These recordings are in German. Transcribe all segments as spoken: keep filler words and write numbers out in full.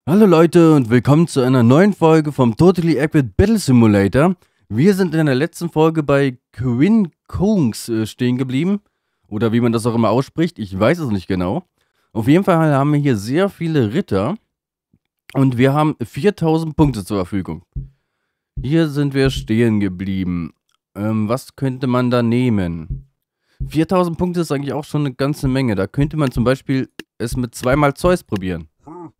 Hallo Leute und willkommen zu einer neuen Folge vom Totally Accurate Battle Simulator. Wir sind in der letzten Folge bei Quinn Kongs äh, stehen geblieben. Oder wie man das auch immer ausspricht, ich weiß es nicht genau. Auf jeden Fall haben wir hier sehr viele Ritter. Und wir haben viertausend Punkte zur Verfügung. Hier sind wir stehen geblieben. Ähm, was könnte man da nehmen? viertausend Punkte ist eigentlich auch schon eine ganze Menge. Da könnte man zum Beispiel es mit zweimal Zeus probieren.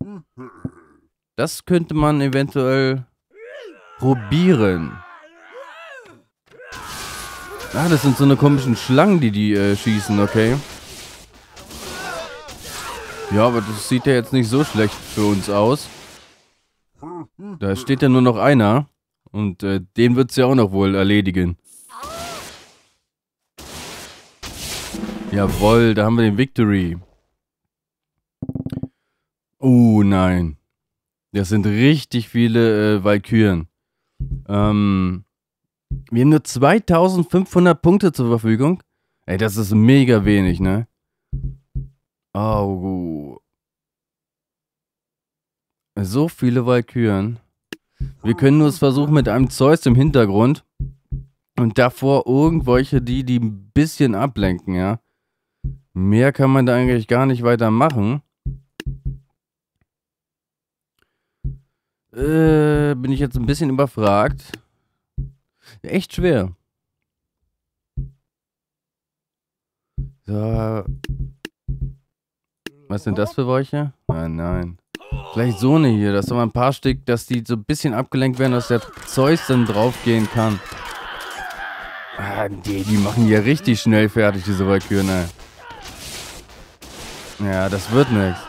Das könnte man eventuell probieren. Ah, das sind so eine komischen Schlangen, die die äh, schießen, okay. Ja, aber das sieht ja jetzt nicht so schlecht für uns aus. Da steht ja nur noch einer. Und äh, den wird es ja auch noch wohl erledigen. Jawohl, da haben wir den Victory. Oh nein. Das sind richtig viele äh, Valkyren. Ähm, wir haben nur zweitausendfünfhundert Punkte zur Verfügung. Ey, das ist mega wenig, ne? Oh. So viele Valkyren. Wir können nur es versuchen mit einem Zeus im Hintergrund. Und davor irgendwelche, die, die ein bisschen ablenken, ja. Mehr kann man da eigentlich gar nicht weiter machen. Äh, bin ich jetzt ein bisschen überfragt. Echt schwer. So. Was sind das für welche? Ah, nein. Vielleicht so eine hier, dass so ein paar Stück, dass die so ein bisschen abgelenkt werden, dass der Zeus dann draufgehen kann. Ah, die, die machen ja richtig schnell fertig, diese Valkyren, ey. Ja, das wird nichts.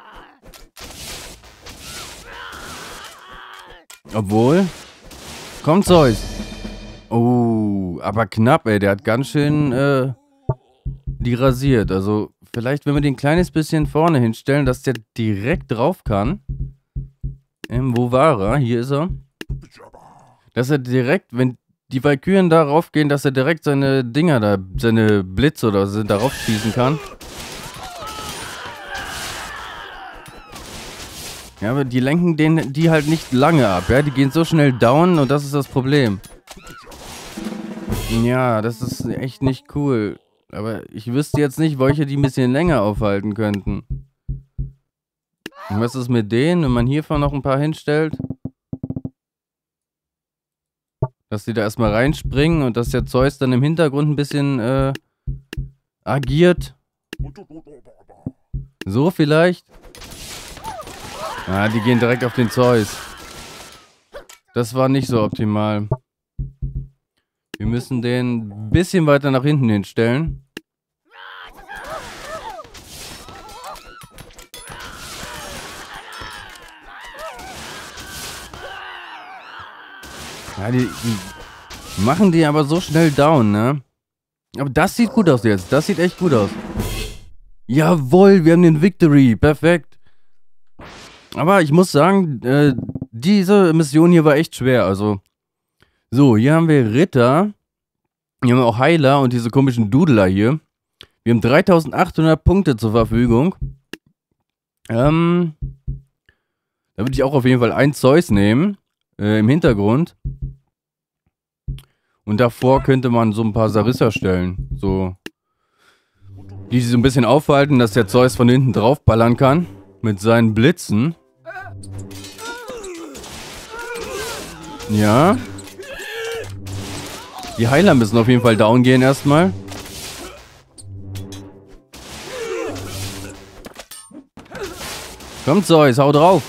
Obwohl. Kommt Zeus. Oh, aber knapp, ey. Der hat ganz schön äh, die rasiert. Also, vielleicht, wenn wir den ein kleines bisschen vorne hinstellen, dass der direkt drauf kann. Ähm, wo war er? Hier ist er. Dass er direkt, wenn die Valkyren da raufgehen, dass er direkt seine Dinger da, seine Blitze oder so darauf schießen kann. Ja, aber die lenken den, die halt nicht lange ab, ja. Die gehen so schnell down und das ist das Problem. Ja, das ist echt nicht cool. Aber ich wüsste jetzt nicht, welche die ein bisschen länger aufhalten könnten. Und was ist mit denen, wenn man hiervon noch ein paar hinstellt? Dass die da erstmal reinspringen und dass der Zeus dann im Hintergrund ein bisschen äh, agiert. So vielleicht? Ah, die gehen direkt auf den Zeus. Das war nicht so optimal. Wir müssen den ein bisschen weiter nach hinten hinstellen. Ja, die, die machen die aber so schnell down, ne? Aber das sieht gut aus jetzt. Das sieht echt gut aus. Jawohl, wir haben den Victory. Perfekt. Aber ich muss sagen, äh, diese Mission hier war echt schwer. Also, so, hier haben wir Ritter. Hier haben wir auch Heiler und diese komischen Dudler hier. Wir haben dreitausendachthundert Punkte zur Verfügung. Ähm, da würde ich auch auf jeden Fall einen Zeus nehmen. Äh, im Hintergrund. Und davor könnte man so ein paar Sarissa stellen. So. Die sich so ein bisschen aufhalten, dass der Zeus von hinten drauf ballern kann. Mit seinen Blitzen. Ja. Die Heiler müssen auf jeden Fall down gehen erstmal. Kommt Zeus, hau drauf.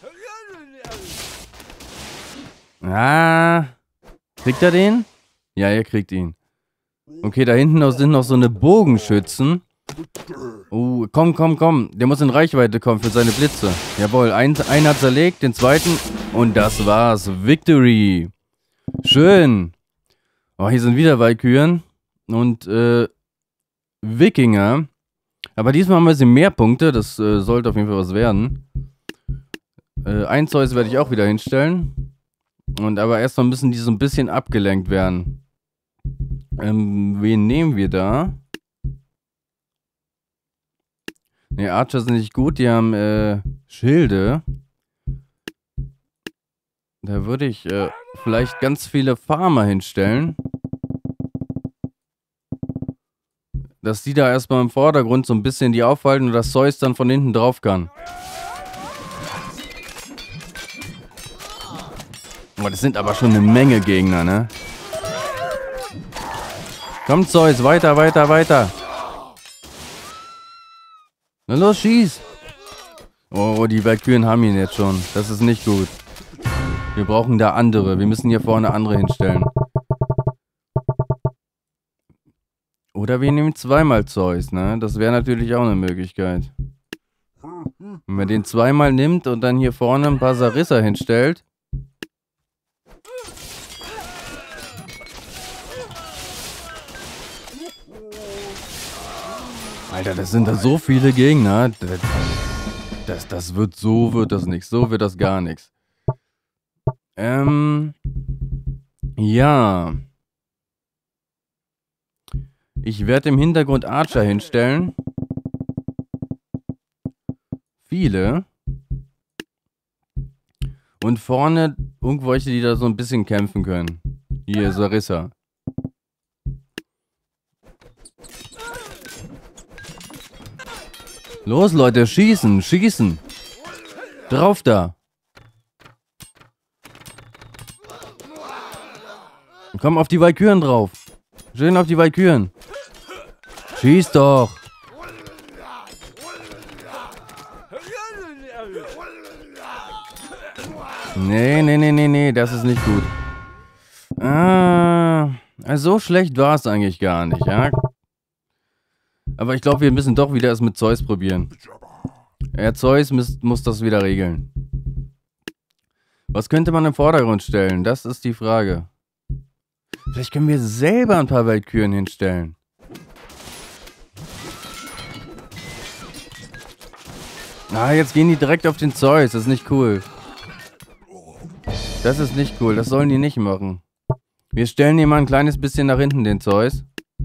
Ah. Kriegt er den? Ja, er kriegt ihn. Okay, da hinten sind noch so eine Bogenschützen. Oh, komm, komm, komm. Der muss in Reichweite kommen für seine Blitze. Jawohl, ein, einen hat zerlegt, den zweiten. Und das war's. Victory. Schön. Oh, hier sind wieder Valkyren. Und, äh, Wikinger. Aber diesmal haben wir ein bisschen mehr Punkte. Das äh, sollte auf jeden Fall was werden. Äh, ein Zeus werde ich auch wieder hinstellen. Und aber erstmal müssen die so ein bisschen abgelenkt werden. Ähm, wen nehmen wir da? Ne, Archer sind nicht gut, die haben äh, Schilde. Da würde ich äh, vielleicht ganz viele Farmer hinstellen. Dass die da erstmal im Vordergrund so ein bisschen die aufhalten und das Zeus dann von hinten drauf kann. Oh, das sind aber schon eine Menge Gegner, ne? Komm, Zeus, weiter, weiter, weiter. Na los, schieß. Oh, die Valkyren haben ihn jetzt schon. Das ist nicht gut. Wir brauchen da andere. Wir müssen hier vorne andere hinstellen. Oder wir nehmen zweimal Zeus, ne? Das wäre natürlich auch eine Möglichkeit. Wenn man den zweimal nimmt und dann hier vorne ein paar Sarissa hinstellt. Alter, das sind da so viele Gegner. Das, das, das wird so, wird das nichts. So wird das gar nichts. Ähm. Ja. Ich werde im Hintergrund Archer hinstellen. Viele. Und vorne irgendwelche, die da so ein bisschen kämpfen können. Hier, Sarissa. Los, Leute, schießen, schießen. Drauf da. Komm auf die Valkyren drauf. Schön auf die Valkyren. Schieß doch. Nee, nee, nee, nee, nee, das ist nicht gut. Ah, also so schlecht war es eigentlich gar nicht, ja? Aber ich glaube, wir müssen doch wieder es mit Zeus probieren. Ja, Zeus muss, muss das wieder regeln. Was könnte man im Vordergrund stellen? Das ist die Frage. Vielleicht können wir selber ein paar Valkyren hinstellen. Ah, jetzt gehen die direkt auf den Zeus. Das ist nicht cool. Das ist nicht cool. Das sollen die nicht machen. Wir stellen hier mal ein kleines bisschen nach hinten den Zeus.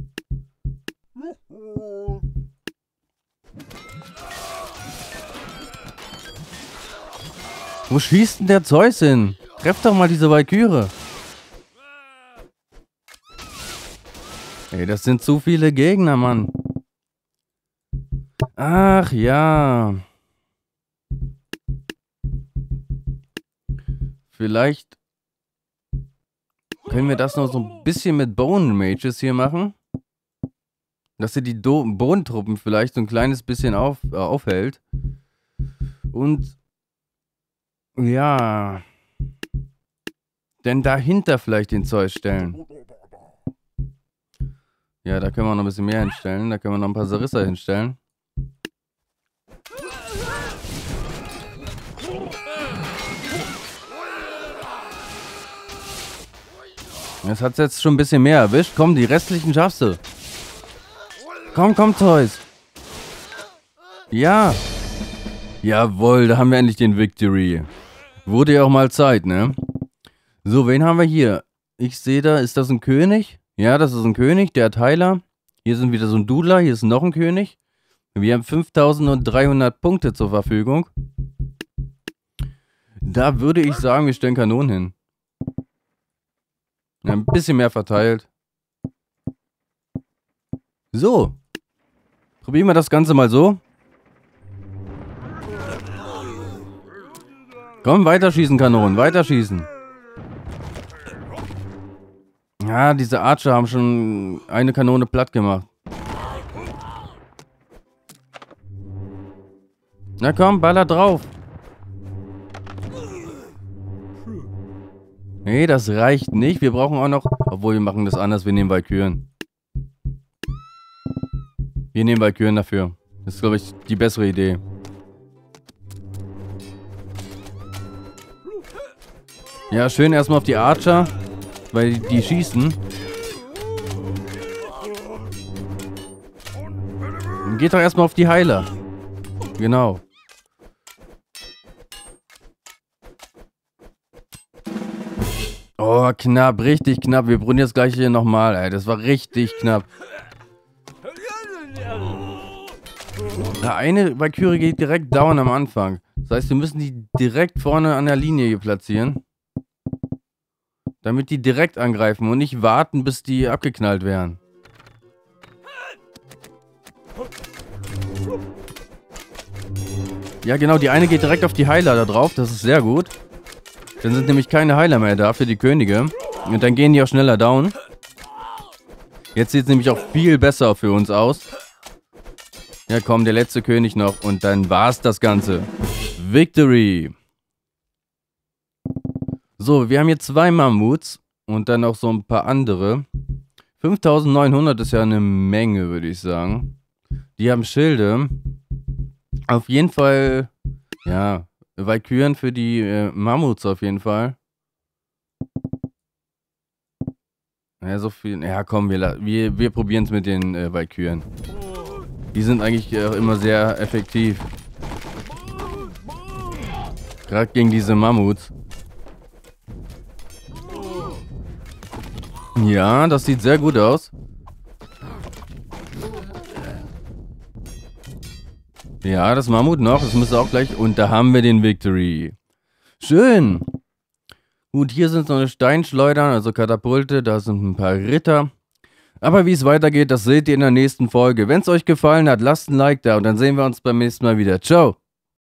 Wo schießt denn der Zeus hin? Treff doch mal diese Valkyrie. Ey, das sind zu viele Gegner, Mann. Ach ja. Vielleicht können wir das noch so ein bisschen mit Bone Mages hier machen. Dass sie die Bodentruppen vielleicht so ein kleines bisschen auf, äh, aufhält. Und ja. Denn dahinter vielleicht den Zeus stellen. Ja, da können wir noch ein bisschen mehr hinstellen. Da können wir noch ein paar Sarissa hinstellen. Das hat jetzt schon ein bisschen mehr erwischt. Komm, die restlichen schaffst du. Komm, komm, Zeus. Ja. Jawohl, da haben wir endlich den Victory. Wurde ja auch mal Zeit, ne? So, wen haben wir hier? Ich sehe da, ist das ein König? Ja, das ist ein König, der hat Heiler. Hier sind wieder so ein Dudler, hier ist noch ein König. Wir haben fünftausenddreihundert Punkte zur Verfügung. Da würde ich sagen, wir stellen Kanonen hin. Ja, ein bisschen mehr verteilt. So. Probieren wir das Ganze mal so. Komm, weiterschießen, Kanonen, weiterschießen. Ja, diese Archer haben schon eine Kanone platt gemacht. Na komm, baller drauf. Nee, das reicht nicht. Wir brauchen auch noch... Obwohl, wir machen das anders. Wir nehmen Valkyren. Wir nehmen Valkyren dafür. Das ist, glaube ich, die bessere Idee. Ja, schön erstmal auf die Archer. Weil die, die schießen. Geht doch erstmal auf die Heiler. Genau. Oh, knapp, richtig knapp. Wir probieren jetzt gleich hier nochmal, ey. Das war richtig knapp. Der eine Valkyrie geht direkt down am Anfang. Das heißt, wir müssen die direkt vorne an der Linie hier platzieren. Damit die direkt angreifen und nicht warten, bis die abgeknallt werden. Ja, genau, die eine geht direkt auf die Heiler da drauf. Das ist sehr gut. Dann sind nämlich keine Heiler mehr da für die Könige. Und dann gehen die auch schneller down. Jetzt sieht es nämlich auch viel besser für uns aus. Ja, komm, der letzte König noch. Und dann war's das Ganze. Victory! So, wir haben hier zwei Mammuts. Und dann noch so ein paar andere. fünftausendneunhundert ist ja eine Menge, würde ich sagen. Die haben Schilde. Auf jeden Fall, ja, Valkyren für die äh, Mammuts auf jeden Fall. Ja, so viel. Ja, komm, wir, wir, wir probieren es mit den äh, Valkyren. Die sind eigentlich auch immer sehr effektiv. Gerade gegen diese Mammuts. Ja, das sieht sehr gut aus. Ja, das Mammut noch. Das müsste auch gleich... Und da haben wir den Victory. Schön. Gut, hier sind so eine Steinschleudern, also Katapulte. Da sind ein paar Ritter. Aber wie es weitergeht, das seht ihr in der nächsten Folge. Wenn es euch gefallen hat, lasst ein Like da. Und dann sehen wir uns beim nächsten Mal wieder. Ciao.